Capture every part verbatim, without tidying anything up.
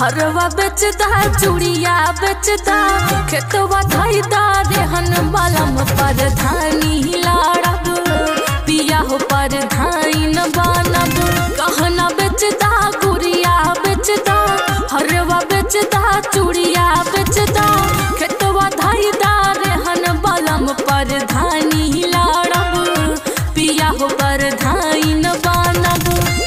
हरवा बेचदा चूड़िया बेचदा खेतवा धैदा रेहन बलम परधानी लाड़ब पिया हो परधाइन बनब गहना बेचदा गुड़िया बेचदा हरवा बेचदा चूड़िया बेचदा खेतवा धैदा रेहन बलम परधानी लाड़ब पिया हो परधाइन बनब।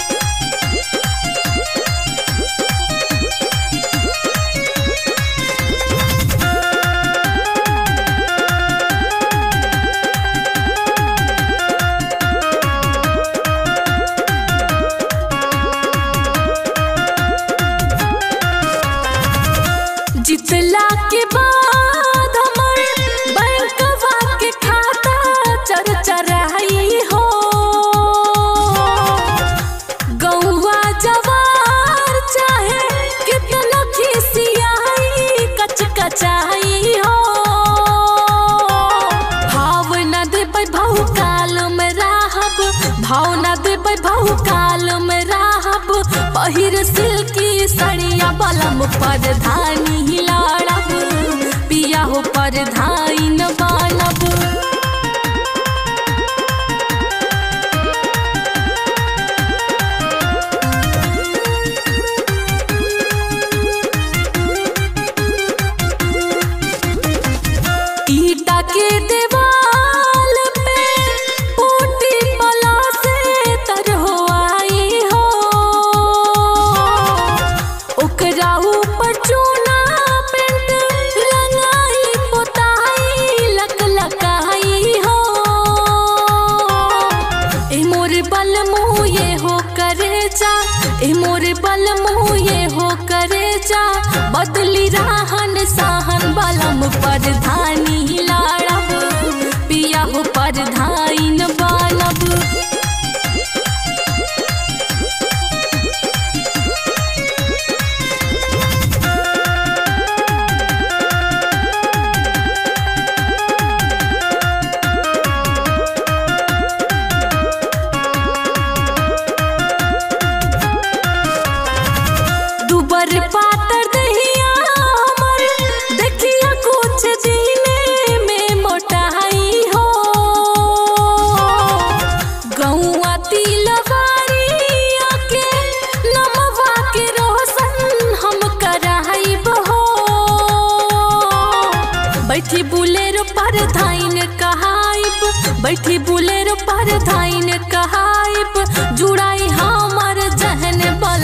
जितला के बाद हमर बैंकवा के खाता चर चराई हो गौवा जवार चाहे कितना खिसियाई कच कचाई हो भाव न देबै भाव काल में राहब भाव न देबै भाव काल में राहब पहिर सिल्की सड़िया बलम परधानी लाड़ब पिया हो परधाइन बनब। ईटा के दीवाल पे ऊटी पला से तर हो आई हो ओकरा ऊपर चूना पेंट रंगाई पोताई लक लकाई हो ए मोरे बल मुँह ये हो करे जा ए मोरे बल मुँह ये हो करे जा बदली राहन साहन बलम परधानी लाड़ब पिया हो परधाइन बनब। दुबर पातर दहिया हमर देखिया कुछ दिने में मोटाई हो गौआ तिलवारिया के नमवा के रोशन हम कराइब हो बैठी बुलेरो परधाइन कहाइब बैठी बुलेरो परधाइन कहाइब जुड़ाई हमर जहन बल